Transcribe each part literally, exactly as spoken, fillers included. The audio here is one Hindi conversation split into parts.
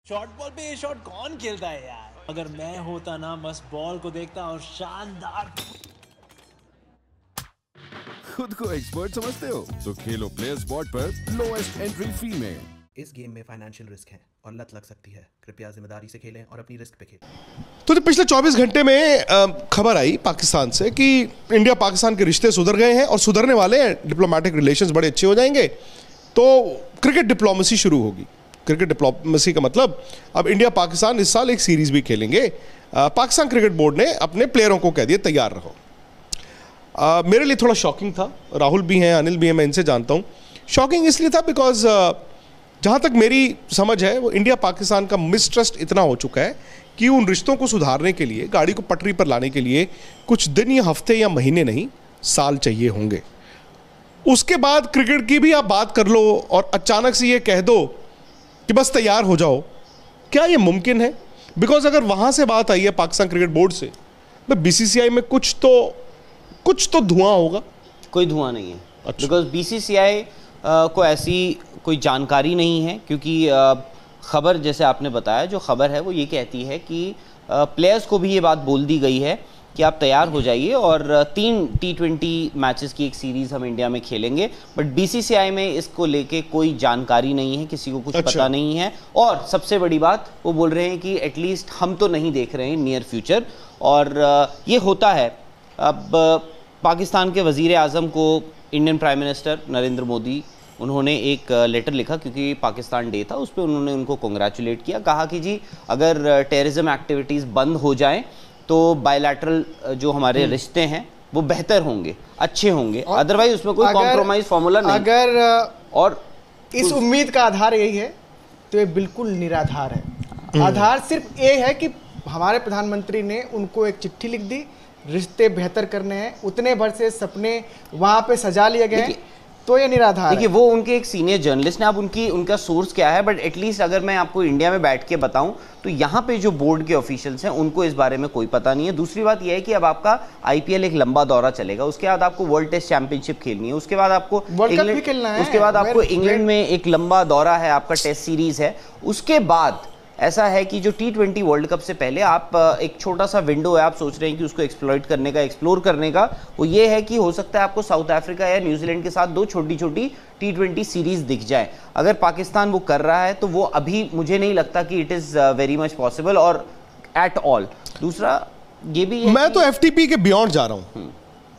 शॉर्ट बॉल पे ये शॉट कौन खेलता है यार? अगर मैं होता ना बस बॉल को देखता और शानदार। खुद को एक्सपर्ट समझते हो तो खेलो प्लेयर स्पॉट पर लोएस्ट एंट्री फी में। इस गेम में फाइनेंशियल रिस्क है और लत लग सकती है। कृपया जिम्मेदारी से खेलें और अपनी रिस्क पे खेलें। तो, तो पिछले चौबीस घंटे में खबर आई पाकिस्तान से कि इंडिया पाकिस्तान के रिश्ते सुधर गए हैं और सुधरने वाले हैं, डिप्लोमेटिक रिलेशंस बड़े अच्छे हो जाएंगे, तो क्रिकेट डिप्लोमेसी शुरू होगी। क्रिकेट डिप्लोमेसी का मतलब अब इंडिया पाकिस्तान इस साल एक सीरीज भी खेलेंगे। पाकिस्तान क्रिकेट बोर्ड ने अपने प्लेयरों को कह दिया तैयार रहो। आ, मेरे लिए थोड़ा शॉकिंग था, राहुल भी हैं, अनिल भी हैं, मैं इनसे जानता हूँ। शॉकिंग इसलिए था बिकॉज जहाँ तक मेरी समझ है वो इंडिया पाकिस्तान का मिसट्रस्ट इतना हो चुका है कि उन रिश्तों को सुधारने के लिए, गाड़ी को पटरी पर लाने के लिए कुछ दिन या हफ्ते या महीने नहीं, साल चाहिए होंगे। उसके बाद क्रिकेट की भी आप बात कर लो और अचानक से ये कह दो कि बस तैयार हो जाओ, क्या ये मुमकिन है? बिकॉज अगर वहाँ से बात आई है पाकिस्तान क्रिकेट बोर्ड से, तो बीसीसीआई में कुछ तो कुछ तो धुआं होगा। कोई धुआं नहीं है, अच्छा। बिकॉज बीसीसीआई को ऐसी कोई जानकारी नहीं है, क्योंकि खबर जैसे आपने बताया, जो खबर है वो ये कहती है कि प्लेयर्स को भी ये बात बोल दी गई है कि आप तैयार हो जाइए और तीन टी ट्वेंटी मैचेस की एक सीरीज़ हम इंडिया में खेलेंगे। बट बीसीसीआई में इसको लेके कोई जानकारी नहीं है, किसी को कुछ अच्छा। पता नहीं है। और सबसे बड़ी बात, वो बोल रहे हैं कि एटलीस्ट हम तो नहीं देख रहे हैं नियर फ्यूचर। और ये होता है। अब पाकिस्तान के वज़ीर आज़म को Indian prime minister Narendra Modi, उन्होंने एक लेटर लिखा, क्योंकि पाकिस्तान डे था, उस पर उन्होंने उनको कॉन्ग्रेचुलेट किया। कहा कि जी अगर टेररिज्म एक्टिविटीज़ बंद हो जाएं तो बायलैटरल जो हमारे रिश्ते हैं वो बेहतर होंगे, अच्छे होंगे, अदरवाइज उसमें कोई कॉम्प्रोमाइज फॉर्मूला नहीं। अगर और इस उम्मीद का आधार यही है तो ये बिल्कुल निराधार है। आधार सिर्फ ये है कि हमारे प्रधानमंत्री ने उनको एक चिट्ठी लिख दी, रिश्ते बेहतर करने हैं, उतने भर से सपने वहाँ पे सजा लिए गए, तो ये निराधार। देखिए, वो उनके एक सीनियर जर्नलिस्ट ने, अब उनकी उनका सोर्स क्या है, बट एटलीस्ट अगर मैं आपको इंडिया में बैठ के बताऊं तो यहाँ पे जो बोर्ड के ऑफिशियल्स हैं उनको इस बारे में कोई पता नहीं है। दूसरी बात यह है कि अब आपका आईपीएल एक लंबा दौरा चलेगा, उसके बाद आपको वर्ल्ड टेस्ट चैंपियनशिप खेलनी है, उसके बाद आपको इंग्लैंड खेलना है, उसके बाद आपको इंग्लैंड में एक लंबा दौरा है, आपका टेस्ट सीरीज है। उसके बाद ऐसा है कि जो टी ट्वेंटी वर्ल्ड कप से पहले आप एक छोटा सा विंडो है, आप सोच रहे हैं कि उसको एक्सप्लॉइट करने का, एक्सप्लोर करने का, वो ये है कि हो सकता है आपको साउथ अफ्रीका या न्यूजीलैंड के साथ दो छोटी छोटी टी ट्वेंटी सीरीज दिख जाए। अगर पाकिस्तान वो कर रहा है तो वो अभी मुझे नहीं लगता कि it is very much possible और एट ऑल। दूसरा ये भी है, मैं तो एफटीपी के बियॉन्ड जा रहा हूं।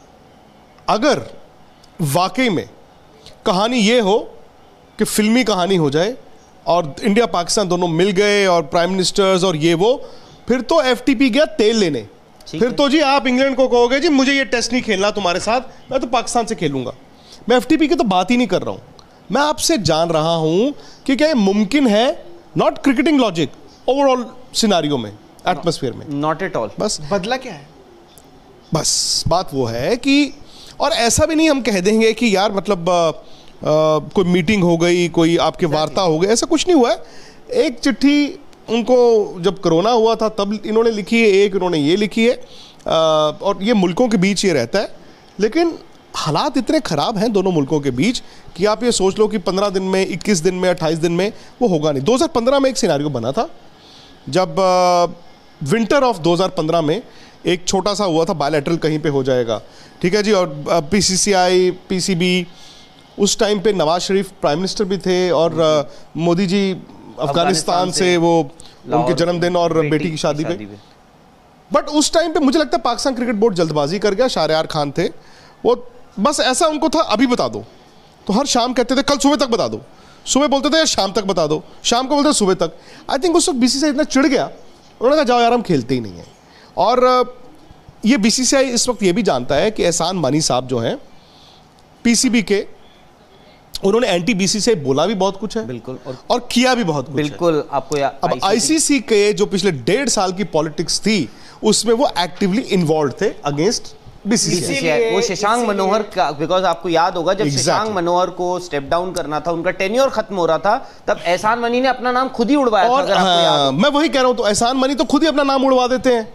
अगर वाकई में कहानी ये हो कि फिल्मी कहानी हो जाए और इंडिया पाकिस्तान दोनों मिल गए और प्राइम मिनिस्टर्स और ये वो, फिर तो एफटीपी गया तेल लेने। फिर तो जी आप इंग्लैंड को कहोगे जी मुझे ये टेस्ट नहीं खेलना तुम्हारे साथ, मैं तो पाकिस्तान से खेलूंगा। मैं एफटीपी की तो बात ही नहीं कर रहा हूं, मैं आपसे जान रहा हूं कि क्या ये मुमकिन है, not cricketing logic, overall scenario में, एटमॉस्फेयर में, नॉट एट ऑल। बस बदला क्या है? बस बात वो है कि, और ऐसा भी नहीं हम कह देंगे कि यार मतलब आ, आ, कोई मीटिंग हो गई, कोई आपकी वार्ता हो गई, ऐसा कुछ नहीं हुआ है। एक चिट्ठी उनको जब कोरोना हुआ था तब इन्होंने लिखी है, एक इन्होंने ये लिखी है, आ, और ये मुल्कों के बीच ये रहता है। लेकिन हालात इतने ख़राब हैं दोनों मुल्कों के बीच कि आप ये सोच लो कि पंद्रह दिन में, इक्कीस दिन में, अट्ठाईस दिन में वो होगा नहीं। दो हज़ार पंद्रह में एक सिनेरियो बना था, जब विंटर ऑफ दो हज़ार पंद्रह में एक छोटा सा हुआ था बायलैटरल कहीं पे हो जाएगा, ठीक है जी। और पीसीसीआई, पीसीबी, उस टाइम पे नवाज शरीफ प्राइम मिनिस्टर भी थे और मोदी जी अफगानिस्तान से, से वो उनके जन्मदिन और बेटी, बेटी की शादी, शादी पे। बट उस टाइम पे मुझे लगता है पाकिस्तान क्रिकेट बोर्ड जल्दबाजी कर गया। शाहरियार खान थे वो, बस ऐसा उनको था अभी बता दो, तो हर शाम कहते थे कल सुबह तक बता दो, सुबह बोलते थे शाम तक बता दो, शाम को बोलते थे सुबह तक। आई थिंक उस वक्त बीसीसीआई इतना चिढ़ गया, उन्होंने कहा जाओ यार हम खेलते ही नहीं हैं। और ये बीसीसीआई इस वक्त ये भी जानता है कि एहसान मानी साहब जो हैं पीसीबी के, उन्होंने एंटी बीसीसीआई बोला भी बहुत कुछ है, बिल्कुल, और, और किया भी बहुत कुछ बिल्कुल है। आपको या अब आईसीसी के जो पिछले डेढ़ साल की पॉलिटिक्स थी उसमें वो एक्टिवली इन्वॉल्व थे अगेंस्ट बीसीसीआई। वो शशांक मनोहर का, बिकॉज आपको याद होगा जब exactly. शशांक मनोहर को स्टेप डाउन करना था, उनका टेन्योर खत्म हो रहा था, तब एहसान मनी ने अपना नाम खुद ही उड़वाया था। अगर आपको याद हो। मैं वही कह रहा हूं, तो एहसान मनी तो खुद ही अपना नाम उड़वा देते हैं।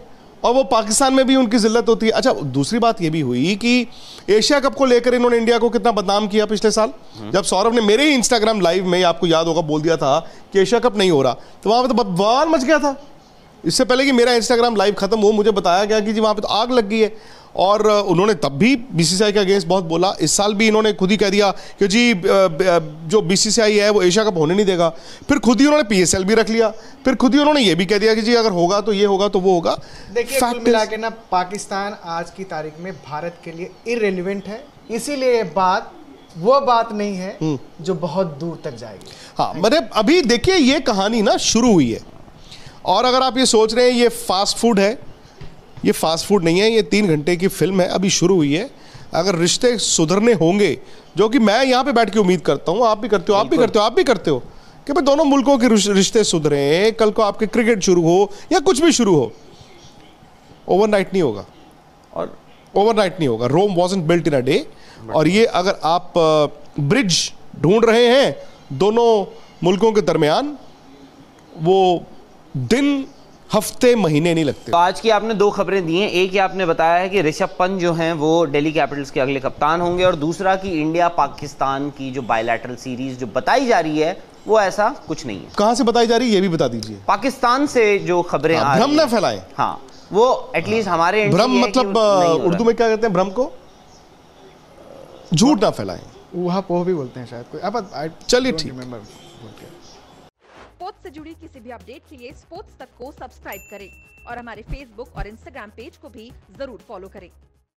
और वो पाकिस्तान में भी उनकी जिल्लत होती है। अच्छा, दूसरी बात ये भी हुई कि एशिया कप को लेकर इन्होंने इंडिया को कितना बदनाम किया पिछले साल, जब सौरभ ने मेरे ही इंस्टाग्राम लाइव में, आपको याद होगा, बोल दिया था कि एशिया कप नहीं हो रहा, तो वहां पे तो बवाल मच गया था। इससे पहले कि मेरा इंस्टाग्राम लाइव खत्म हो, मुझे बताया गया कि जी वहां पे तो आग लग गई है, और उन्होंने तब भी बीसीसीआई के अगेंस्ट बहुत बोला। इस साल भी इन्होंने खुद ही कह दिया कि जी जो बीसीसीआई है वो एशिया कप होने नहीं देगा। फिर खुद ही उन्होंने पीएसएल भी रख लिया, फिर खुद ही उन्होंने ये भी कह दिया कि जी अगर होगा तो ये होगा तो वो होगा। देखिए, कुल मिला के ना पाकिस्तान आज की तारीख में भारत के लिए इररिलेवेंट है, इसीलिए ये बात वो बात नहीं है जो बहुत दूर तक जाएगी। हाँ, मतलब अभी देखिए ये कहानी ना शुरू हुई है, और अगर आप ये सोच रहे हैं ये फास्ट फूड है, ये फास्ट फूड नहीं है, ये तीन घंटे की फिल्म है, अभी शुरू हुई है। अगर रिश्ते सुधरने होंगे, जो कि मैं यहाँ पे बैठ के उम्मीद करता हूँ, आप भी करते हो, आप भी करते हो, आप भी करते हो कि भाई दोनों मुल्कों के रिश्ते सुधरे, कल को आपके क्रिकेट शुरू हो या कुछ भी शुरू हो, ओवरनाइट नहीं होगा, और ओवरनाइट नहीं होगा। Rome wasn't built in a day. और ये अगर आप ब्रिज ढूंढ रहे हैं दोनों मुल्कों के दरमियान, वो दिन हफ्ते महीने नहीं लगते। तो आज की आपने दो खबरें दी हैं, एक ये आपने बताया है कि ऋषभ पंत जो हैं वो दिल्ली कैपिटल्स के अगले कप्तान होंगे, और दूसरा कि इंडिया पाकिस्तान की जो बायलैटरल सीरीज जो बताई जा रही है वो ऐसा कुछ नहीं है। कहां से बताई जा रही है ये भी बता दीजिए। पाकिस्तान से जो खबरें आ भ्रम ना फैलाएं। हाँ, वो एटलीस्ट हमारे भ्रम मतलब उर्दू में क्या कहते हैं, भ्रम को झूठ ना फैलाएं, वहाँ पोह भी बोलते हैं शायद कोई। अब चलिए ठीक। स्पोर्ट्स से जुड़ी किसी भी अपडेट के लिए स्पोर्ट्स तक को सब्सक्राइब करें और हमारे फेसबुक और इंस्टाग्राम पेज को भी जरूर फॉलो करें।